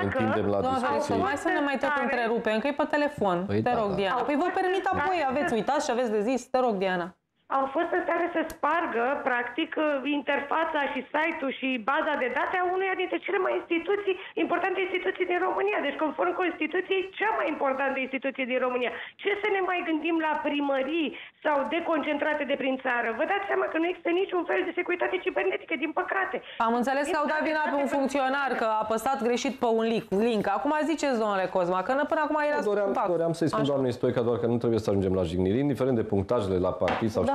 Dacă ne mai tot întrerupem, că e pe telefon. Te rog, Diana. Păi vă permit apoi, aveți uitat și aveți de zis. Te rog, Diana. Au fost în stare să spargă, practic, interfața și site-ul și baza de date a uneia dintre cele mai importante instituții din România. Deci, conform Constituției, cea mai importantă instituție din România. Ce să ne mai gândim la primării sau deconcentrate de prin țară? Vă dați seama că nu există niciun fel de securitate cibernetică, din păcate. Am înțeles că au dat vina pe un funcționar, că a apăsat greșit pe un link. Acum ziceți, domnule Cosma, că până acum era doream să-i spun doamnei Stoica doar că nu trebuie să ajungem la jigniri, indiferent de punctajele la partid sau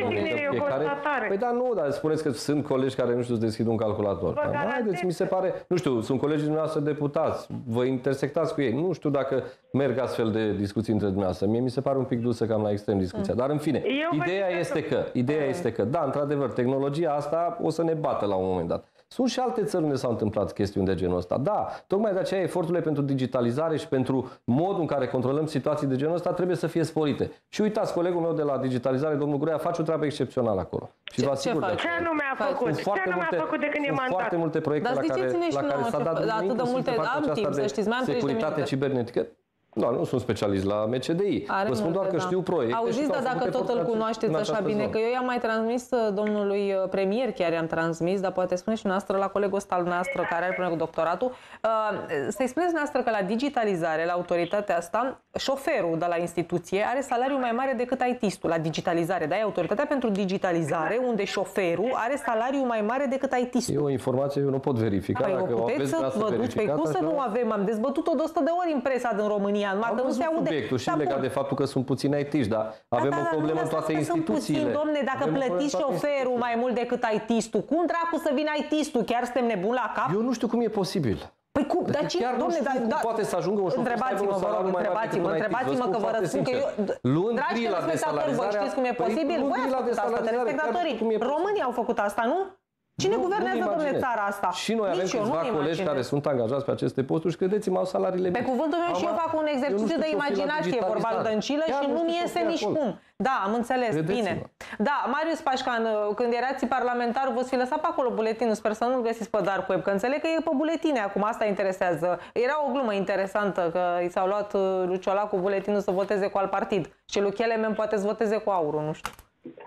Păi da, nu, dar spuneți că sunt colegi care nu știu să deschid un calculator. Haideți, mi se pare, nu știu, sunt colegii dumneavoastră deputați, vă intersectați cu ei. Nu știu dacă merg astfel de discuții între dumneavoastră. Mie mi se pare un pic dusă cam la extrem discuția. Dar în fine, ideea este că, da, într-adevăr, tehnologia asta o să ne bată la un moment dat. Sunt și alte țări unde s-au întâmplat chestiuni de genul ăsta. Da, tocmai de aceea eforturile pentru digitalizare și pentru modul în care controlăm situații de genul ăsta trebuie să fie sporite. Și uitați, colegul meu de la digitalizare, domnul Gruia, face o treabă excepțională acolo. Și vă asigur de aceea. Ce anume a făcut? Ce anume a făcut de când e mandat? Foarte multe proiecte la care s-a dat atât de multe, am timp, să știți, mai am 30 de minute. Securitate cibernetică. Da, nu sunt specialist la MCDI. Vă spun doar că știu proiecte. Auziți, dar dacă tot îl cunoașteți așa bine, că eu i-am mai transmis domnului premier, chiar i-am transmis, dar poate spune și noastră la colegul ăsta al noastră care are probleme cu doctoratul, să-i spuneți noastră că la digitalizare, la autoritatea asta, șoferul de la instituție are salariu mai mare decât IT-istul la digitalizare. Da, e autoritatea pentru digitalizare, unde șoferul are salariu mai mare decât IT-istul. E o informație, eu nu pot verifica. Păi, dacă puteți să vă duci, pe cum să nu avem? Am dezbătut-o de 100 de ori în presa din România. Am văzut subiectul și legat de faptul că sunt puțini IT-iști, dar avem o problemă în toate instituțiile. Domne, dacă plătiți șoferul mai mult decât IT-istul, cum dracu să vină IT-istul? Chiar suntem nebuni la cap? Eu nu știu cum e posibil. Păi cum? Dar ce, domne, poate să ajungă un șofer? Întrebați-mă, vă rog, întrebați-mă că vă răspund că eu... Dragi telespectatori, vă știți cum e posibil? Voi ați făcut asta, telespectatorii. Românii au făcut asta, nu? Cine guvernează, domnule, țara asta? Și noi avem câțiva colegi care sunt angajați pe aceste posturi și credeți-mă, au salariile bine. Pe cuvântul meu și eu fac un exercițiu de imaginație, vorba lui Dăncilă, și nu-mi iese nici cum. Da, am înțeles, bine. Da, Marius Pașcan, când erați parlamentar, v-ați fi lăsat pe acolo buletinul, sper să nu-l găsiți pe dark web, că înțeleg că e pe buletine acum, asta interesează. Era o glumă interesantă, că i s-au luat lui Ciolacu buletinul să voteze cu alt partid și lui Kelemen poate să voteze cu aurul, nu știu.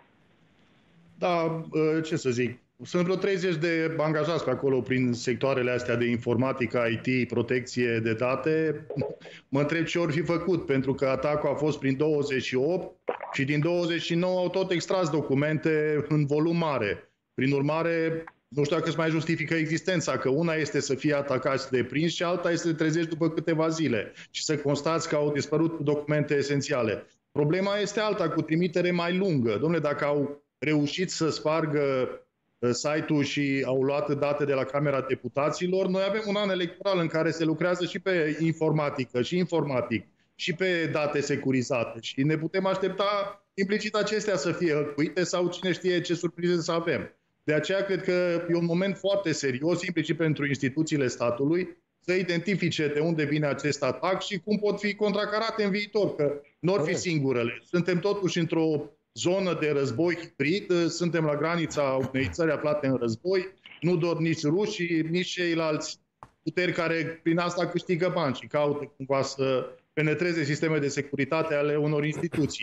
Da, ce să zic. Sunt vreo 30 de angajați pe acolo prin sectoarele astea de informatică, IT, protecție de date. Mă întreb ce ori fi făcut, pentru că atacul a fost prin 28 și din 29 au tot extras documente în volum mare. Prin urmare, nu știu dacă îți mai justifică existența, că una este să fie atacați de prins și alta este să te trezești după câteva zile și să constați că au dispărut documente esențiale. Problema este alta, cu trimitere mai lungă. Dom'le, dacă au reușit să spargă site-ul și au luat date de la Camera Deputaților, noi avem un an electoral în care se lucrează și pe informatică și informatic și pe date securizate și ne putem aștepta implicit acestea să fie hăcuite sau cine știe ce surprize să avem. De aceea cred că e un moment foarte serios, implicit pentru instituțiile statului, să identifice de unde vine acest atac și cum pot fi contracarate în viitor, că nu or fi singurele. Suntem totuși într-o zonă de război hibrid, suntem la granița unei țări aflate în război, nu doar nici rușii, nici ceilalți puteri care prin asta câștigă bani și caută cumva să penetreze sisteme de securitate ale unor instituții.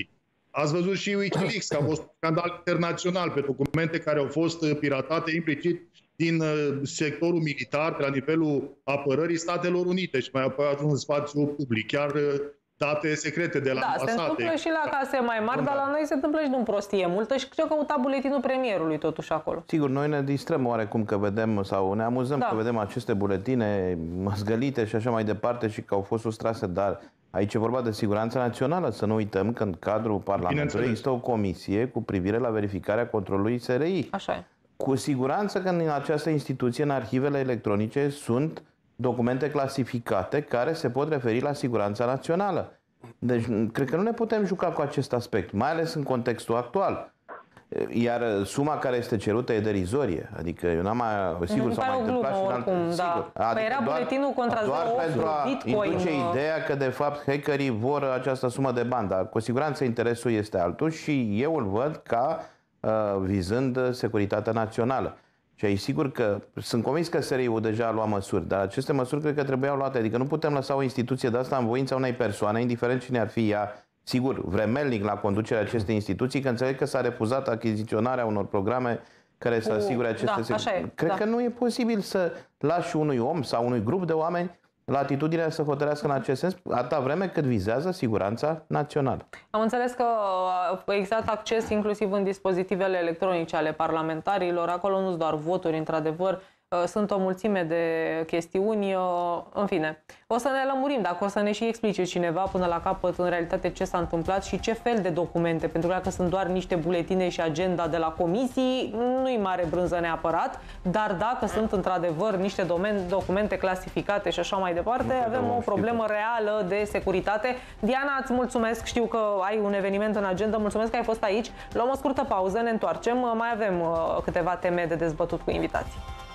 Ați văzut și Wikileaks, că a fost un scandal internațional pe documente care au fost piratate implicit din sectorul militar, la nivelul apărării Statelor Unite și mai apoi în spațiu public, chiar date secrete de la ambasade. Da, se întâmplă și la case mai mari, dar la noi se întâmplă și de un prostie multă și ce-o căuta buletinul premierului totuși acolo. Sigur, noi ne distrăm oarecum că vedem sau ne amuzăm că vedem aceste buletine măzgălite și așa mai departe și că au fost sustrase, dar aici e vorba de siguranța națională. Să nu uităm că în cadrul Parlamentului există o comisie cu privire la verificarea controlului SRI. Așa e. Cu siguranță că în această instituție, în arhivele electronice, sunt documente clasificate care se pot referi la siguranța națională. Deci, cred că nu ne putem juca cu acest aspect, mai ales în contextul actual. Iar suma care este cerută e derizorie. Adică eu n-am mai... Sigur, s-a mai întâmplat și în alte... Sigur. Păi era buletinul contra doar pentru a induce ideea că, de fapt, hackerii vor această sumă de bani. Dar, cu siguranță, interesul este altul și eu îl văd ca vizând securitatea națională. Și aici sigur că sunt convins că SRI-ul deja a luat măsuri, dar aceste măsuri cred că trebuiau luate. Adică nu putem lăsa o instituție de asta în voința unei persoane, indiferent cine ar fi ea, sigur, vremelnic la conducerea acestei instituții, că înțeleg că s-a refuzat achiziționarea unor programe care să asigure aceste Cred că nu e posibil să lași unui om sau unui grup de oameni latitudinea să hotărească în acest sens, atâta vreme cât vizează siguranța națională. Am înțeles că a existat acces inclusiv în dispozitivele electronice ale parlamentarilor. Acolo nu sunt doar voturi, într-adevăr, sunt o mulțime de chestiuni. În fine, o să ne lămurim, dacă o să ne și explice cineva până la capăt în realitate ce s-a întâmplat și ce fel de documente, pentru că dacă sunt doar niște buletine și agenda de la comisii, nu-i mare brânză neapărat, dar dacă sunt într-adevăr niște documente clasificate și așa mai departe, avem o problemă reală de securitate. Diana, îți mulțumesc, știu că ai un eveniment în agenda, mulțumesc că ai fost aici. Luăm o scurtă pauză, ne întoarcem, mai avem câteva teme de dezbătut cu invitații.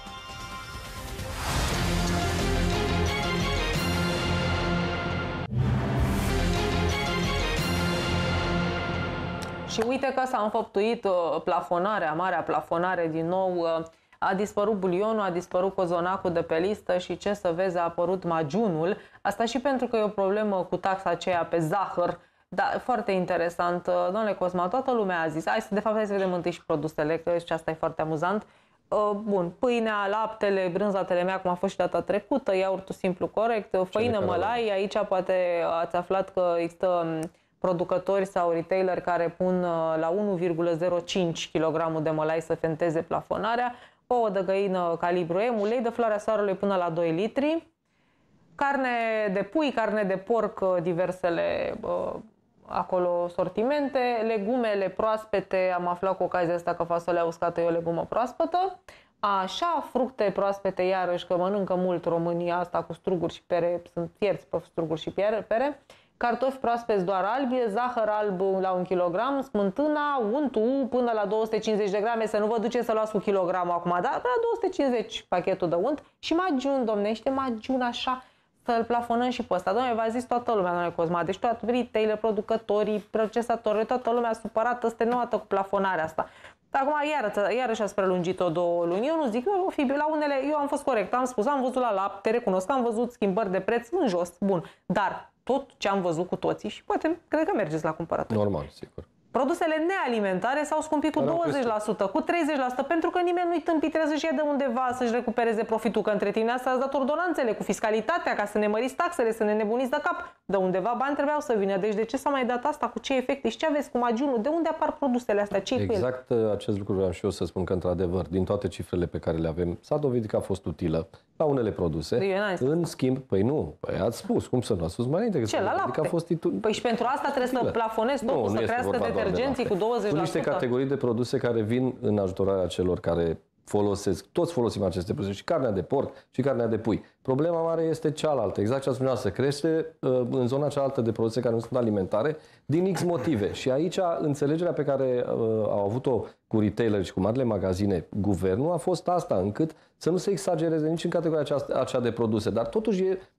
Și uite că s-a înfăptuit plafonarea, marea plafonare din nou. A dispărut bulionul, a dispărut cozonacul de pe listă și ce să vezi, a apărut magiunul. Asta și pentru că e o problemă cu taxa aceea pe zahăr. Da, foarte interesant. Domnule Cosma, toată lumea a zis, de fapt hai să vedem întâi și produsele, că și asta e foarte amuzant. Bun, pâinea, laptele, brânza telemea, cum a fost și data trecută, iaurtul simplu corect, făină mălai, aici poate ați aflat că există producători sau retaileri care pun la 1,05 kg de mălai să fenteze plafonarea, ouă de găină calibru M, ulei de floarea soarelui până la 2 litri, carne de pui, carne de porc, diversele acolo sortimente, legumele proaspete, am aflat cu ocazia asta că fasolea uscată e o legumă proaspătă, așa, fructe proaspete, iarăși că mănâncă mult România asta cu struguri și pere, sunt fierți pe struguri și pere, cartofi proaspeți doar albi, zahăr alb la 1 kg, smântâna, untul până la 250 de grame, să nu vă duceți să luați cu kilogramul acum, dar la 250 pachetul de unt și magiun, domnește, magiun așa, să-l plafonăm și pe ăsta. Dom'le, v-a zis toată lumea, domnule Cosma, deci toată retailer, producătorii, procesatorii, toată lumea supărată, stenuată cu plafonarea asta. Acum iarăși ați prelungit-o 2 luni. Eu nu zic, o fi la unele, eu am fost corect, am spus, am văzut la lapte, recunosc, am văzut schimbări de preț în jos, bun, dar tot ce am văzut cu toții și poate, cred că mergeți la cumpărături. Normal, sigur. Produsele nealimentare s-au scumpit cu 20%, cu 30%, pentru că nimeni nu-i tâmpit, trebuie să-și ia de undeva să-și recupereze profitul, că între tine asta ați dat ordonanțele cu fiscalitatea, ca să ne măriți taxele, să ne nebuniți de cap. De undeva bani trebuiau să vină. Deci de ce s-a mai dat asta? Cu ce efecte? Și ce aveți cu magiunul? De unde apar produsele astea? Ce exact acest lucru vreau și eu să spun, că într-adevăr, din toate cifrele pe care le avem, s-a dovedit că a fost utilă la unele produse. În schimb, ați spus, cum să nu ați spus mai înainte? Ce, la lapte? A fost Păi și pentru asta trebuie să plafonezi totul, să crească detergenții cu 20%. Sunt niște categorii de produse care vin în ajutorarea celor care folosesc, toți folosim aceste produse, și carnea de porc și carnea de pui. Problema mare este cealaltă, exact ce ați spus, să crește în zona cealaltă de produse care nu sunt alimentare din X motive. Și aici înțelegerea pe care au avut-o cu retaileri și cu marile magazine guvernul a fost asta, încât să nu se exagereze nici în categoria aceea de produse. Dar totuși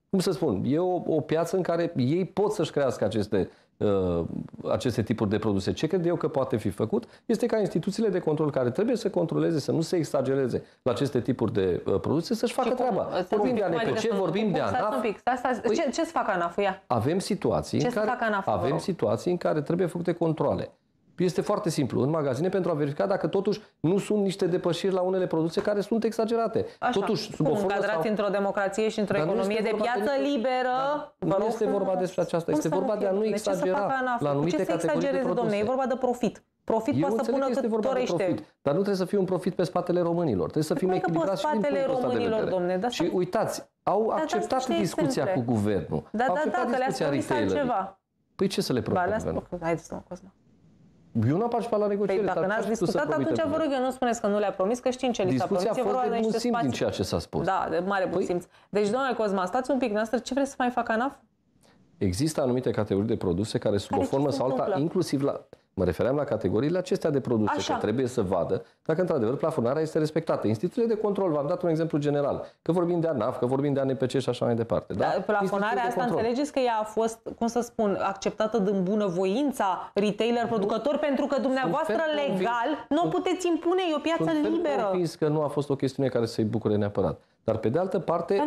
cum să spun, e o piață în care ei pot să-și crească aceste tipuri de produse. Ce cred eu că poate fi făcut este ca instituțiile de control care trebuie să controleze, să nu se exagereze la aceste tipuri de produse, să-și facă treaba. Vorbim de ANPC, vorbim de ANAF. Ce-ți fac ANAF-ul? Avem situații în care trebuie făcute controle. Este foarte simplu. În magazine, pentru a verifica dacă totuși nu sunt niște depășiri la unele produse care sunt exagerate. Așa. Totuși, cum încadrați într-o democrație și într-o economie de piață liberă? Nu este vorba despre aceasta. Este vorba de a nu exagera la anumite categorii de produse. E vorba de profit. Profit poate să pună cât dorește. Dar nu trebuie să fie un profit pe spatele românilor. Trebuie să fim echilibrați și din punctul ăsta de vedere. Și uitați, au acceptat discuția cu guvernul. Au acceptat discuția retailerilor. Păi ce să le propună guvernul? Haideți, domnul Cosma. Eu n-am participat la negocieri. Păi, dacă n-ați discutat, atunci vă rog eu, nu spuneți că nu le-a promis, că știm ce li s-a promis. Discuția foarte de bun simț din ceea ce s-a spus. Da, de mare bun simț. Deci, domnule Cosma, stați un pic, noastră, ce vreți să mai facă ANAF? Există anumite categorii de produse care sub o formă sau alta, inclusiv la... Mă refeream la categoriile acestea de produse, așa, că trebuie să vadă dacă într-adevăr plafonarea este respectată. Instituțiile de control, v-am dat un exemplu general, că vorbim de ANAF, că vorbim de ANPC și așa mai departe. Da? Plafonarea asta, înțelegeți că ea a fost, cum să spun, acceptată din bunăvoința retailer, producători, pentru că dumneavoastră legal nu o puteți impune, e o piață liberă. Sunt convins că nu a fost o chestiune care să-i bucure neapărat. Dar pe de altă parte,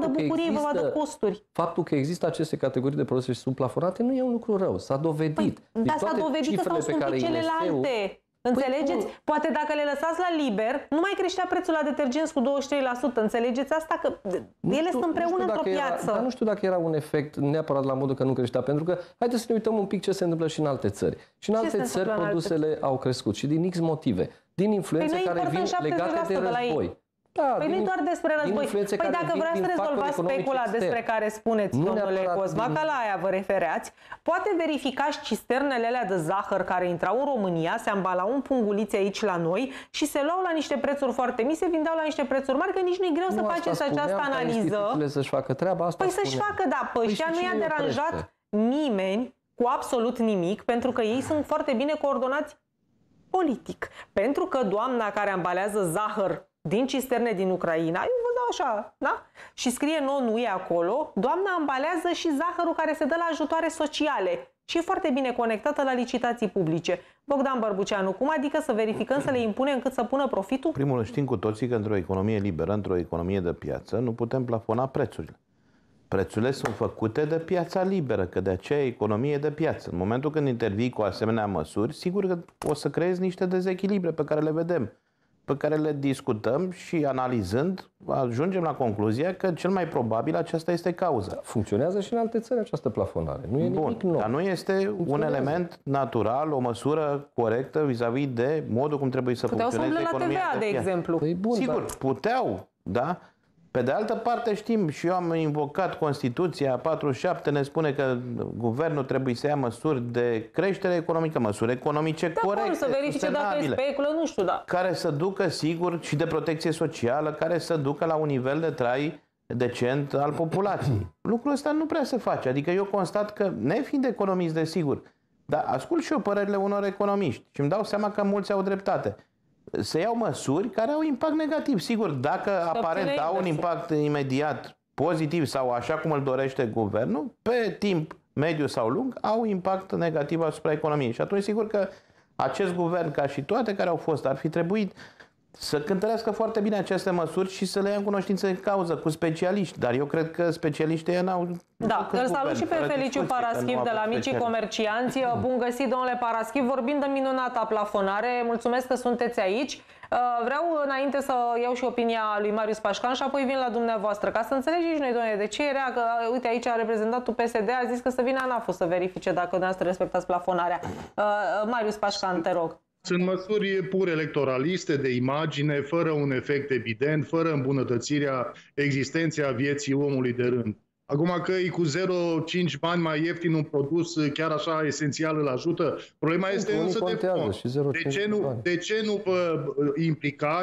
faptul că există aceste categorii de produse și sunt plafonate nu e un lucru rău. S-a dovedit. Păi, dar s-a dovedit că s-au scumpit celelalte. Înțelegeți? Poate dacă le lăsați la liber, nu mai creștea prețul la detergenți cu 23%. Înțelegeți asta? Că ele sunt împreună într-o piață. Dar nu știu dacă era un efect neapărat la modul că nu creștea. Pentru că, haideți să ne uităm un pic ce se întâmplă și în alte țări. Și în alte țări produsele au crescut. Și din X motive. Din influențe care vin legate de război. Da, păi nu doar despre război. Păi dacă vreau să rezolvați specula despre care spuneți, domnule Cosma, că la aia vă refereați, poate verificați cisternele alea de zahăr care intrau în România, se ambalau în pungulițe aici la noi și se luau la niște prețuri foarte mici, se vindeau la niște prețuri mari, că nici nu e greu să faceți această analiză. Să-și facă treaba asta. Păi să-și facă, da, pe ăștia nu i-a deranjat nimeni cu absolut nimic, pentru că ei sunt foarte bine coordonați politic. Pentru că doamna care ambalează zahăr din cisterne din Ucraina, eu vă dau așa, da? Și scrie non-UE acolo, doamna ambalează și zahărul care se dă la ajutoare sociale și e foarte bine conectată la licitații publice. Bogdan Bărbuceanu, cum adică să verificăm, să le impunem cât să pună profitul? Primul, știm cu toții că într-o economie liberă, într-o economie de piață, nu putem plafona prețurile. Prețurile sunt făcute de piața liberă, că de aceea e economie de piață. În momentul când intervii cu asemenea măsuri, sigur că o să creezi niște dezechilibre pe care le vedem, pe care le discutăm și analizând, ajungem la concluzia că cel mai probabil aceasta este cauza. Funcționează și în alte țări această plafonare. Nu e nimic nou. Dar nu este un element natural, o măsură corectă vis-a-vis de modul cum trebuie să funcționeze economia la TVA, de exemplu. Păi bun, sigur, puteau, da? Pe de altă parte știm, și eu am invocat Constituția 47, ne spune că guvernul trebuie să ia măsuri de creștere economică, măsuri economice corecte, să verifice dacă e speculă, nu știu, da. Care să ducă, sigur, și de protecție socială, care să ducă la un nivel de trai decent al populației. Lucrul ăsta nu prea se face. Adică eu constat că, nefiind economist, desigur, dar ascult și eu părerile unor economiști și îmi dau seama că mulți au dreptate. Se iau măsuri care au impact negativ. Sigur, dacă aparent au un impact imediat pozitiv sau așa cum îl dorește guvernul, pe timp mediu sau lung, au impact negativ asupra economiei. Și atunci, sigur că acest guvern, ca și toate care au fost, ar fi trebuit să cântărească foarte bine aceste măsuri și să le ia în cunoștință de cauză cu specialiști. Dar eu cred că specialiștii n-au... Da, îl salut și pe Feliciu Paraschiv de la Micii Comercianți. Bun găsit, domnule Paraschiv, vorbind de minunata plafonare. Mulțumesc că sunteți aici. Vreau înainte să iau și opinia lui Marius Pașcan și apoi vin la dumneavoastră, ca să înțelegeți și noi, domnule, de ce era că, uite, aici reprezentantul PSD a zis că să vină ANAF-ul să verifice dacă dumneavoastră respectați plafonarea. Marius Pașcan, te rog. Sunt măsuri pur electoraliste, de imagine, fără un efect evident, fără îmbunătățirea existenței a vieții omului de rând. Acum că e cu 0,5 bani mai ieftin un produs chiar așa esențial îl ajută, problema este însă de fond. De ce nu vă implicați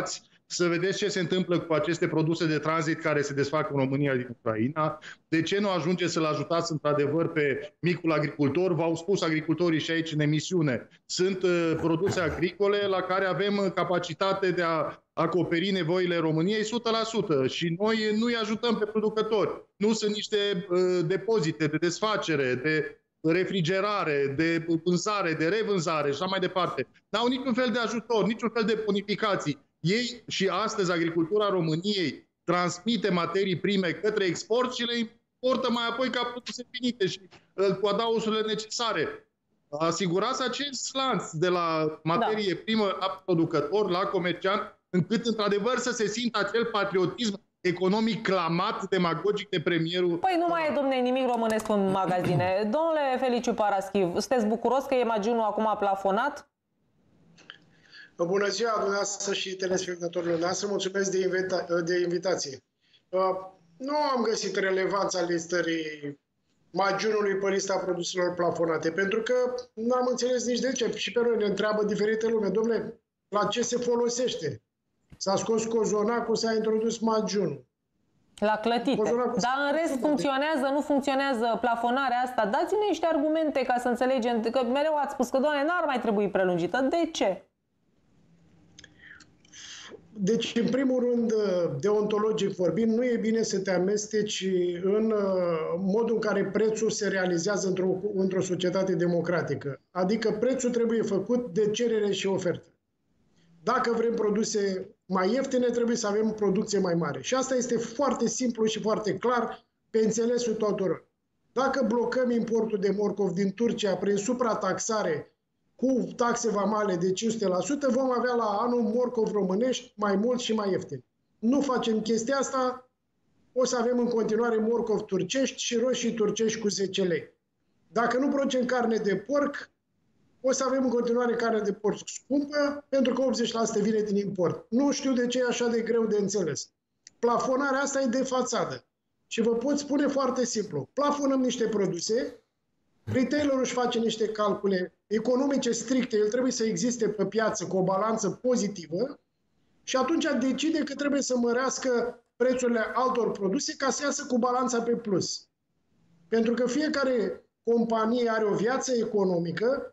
să vedeți ce se întâmplă cu aceste produse de tranzit care se desfac în România din Ucraina. De ce nu ajunge să-l ajutați într-adevăr pe micul agricultor? V-au spus agricultorii și aici în emisiune. Sunt produse agricole la care avem capacitate de a acoperi nevoile României 100% și noi nu îi ajutăm pe producători. Nu sunt niște depozite de desfacere, de refrigerare, de vânzare, de revânzare și așa mai departe. N-au niciun fel de ajutor, niciun fel de bonificații. Ei și astăzi agricultura României transmite materii prime către export și le importă mai apoi ca produse finite și cu adausurile necesare. Asigurați acest lanț de la materie primă la producător, la comerciant, încât într-adevăr să se simtă acel patriotism economic clamat, demagogic de premierul... Păi nu mai e, domne, nimic românesc în magazine. Domnule Feliciu Paraschiv, sunteți bucuros că imaginul acum a plafonat? Bună ziua, dumneavoastră și telespectatorilor noastre. Mulțumesc de invitație. Nu am găsit relevanța listării magiunului pe lista produselor plafonate, pentru că nu am înțeles nici de ce. Și pe noi ne întreabă diferite lume. Dom'le, la ce se folosește? S-a scos cozonacul, s-a introdus magiunul. La clătite. Dar în rest funcționează, nu funcționează plafonarea asta? Dați-ne niște argumente ca să înțelegem. Că mereu ați spus că, doamne, n-ar mai trebui prelungită. De ce? Deci, în primul rând, deontologic vorbind, nu e bine să te amesteci în modul în care prețul se realizează într-o societate democratică. Adică prețul trebuie făcut de cerere și ofertă. Dacă vrem produse mai ieftine, trebuie să avem producție mai mare. Și asta este foarte simplu și foarte clar pe înțelesul tuturor. Dacă blocăm importul de morcov din Turcia prin suprataxare cu taxe vamale de 500%, vom avea la anul morcov românești mai mult și mai ieftini. Nu facem chestia asta, o să avem în continuare morcov turcești și roșii turcești cu 10 lei. Dacă nu producem carne de porc, o să avem în continuare carne de porc scumpă, pentru că 80% vine din import. Nu știu de ce e așa de greu de înțeles. Plafonarea asta e de fațadă. Și vă pot spune foarte simplu. Plafonăm niște produse, retailerul își face niște calcule economice stricte, el trebuie să existe pe piață cu o balanță pozitivă și atunci decide că trebuie să mărească prețurile altor produse ca să iasă cu balanța pe plus. Pentru că fiecare companie are o viață economică,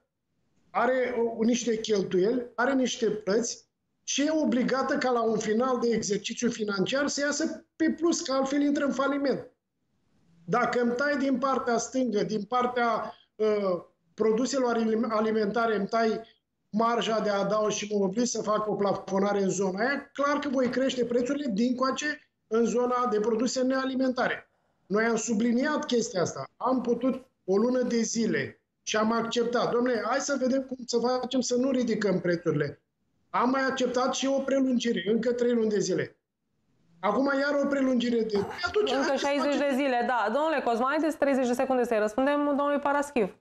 are niște cheltuieli, are niște plăți și e obligată ca la un final de exercițiu financiar să iasă pe plus, că altfel intră în faliment. Dacă îmi tai din partea stângă, din partea produselor alimentare, îmi tai marja de adaos și mă oblig să fac o plafonare în zona aia, clar că voi crește prețurile dincoace în zona de produse nealimentare. Noi am subliniat chestia asta. Am putut o lună de zile și am acceptat. Dom'le, hai să vedem cum să facem să nu ridicăm prețurile. Am mai acceptat și o prelungire, încă 3 luni de zile. Acum iar o prelungire de... Atunci, încă 60 de zile, da. Domnule Cosma, haideți 30 de secunde să-i răspundem domnului Paraschiv.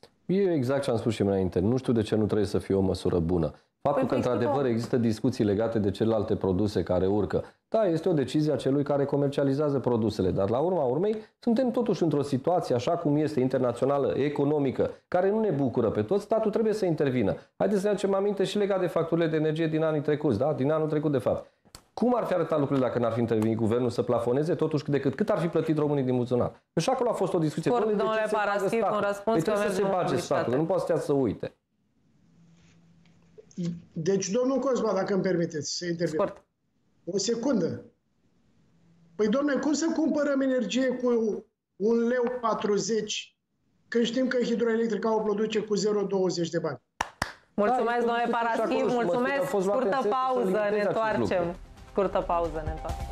E exact ce am spus și mai înainte. Nu știu de ce nu trebuie să fie o măsură bună. Faptul că, într-adevăr, există discuții legate de celelalte produse care urcă. Da, este o decizie a celui care comercializează produsele, dar la urma urmei suntem totuși într-o situație, așa cum este, internațională, economică, care nu ne bucură pe toți, statul trebuie să intervină. Haideți să ne aducem aminte și legat de facturile de energie din anii trecuți, da? Din anul trecut, de fapt. Cum ar fi arătat lucrurile dacă n-ar fi intervenit guvernul să plafoneze totuși cât ar fi plătit românii din buzunar? Și acolo a fost o discuție. Scurt, domnule Paraschiv, un răspuns că mergem în publicitate. Nu poate să uite. Deci, domnul Cosma, dacă îmi permiteți să intervin. Scurt. O secundă. Păi, domnule, cum să cumpărăm energie cu 1,40 lei când știm că hidroelectrica o produce cu 0,20 de bani? Mulțumesc, domnule Paraschiv, mulțumesc. Scurtă pauză, ne întoarcem. Scurtă pauză, ne întoarcem.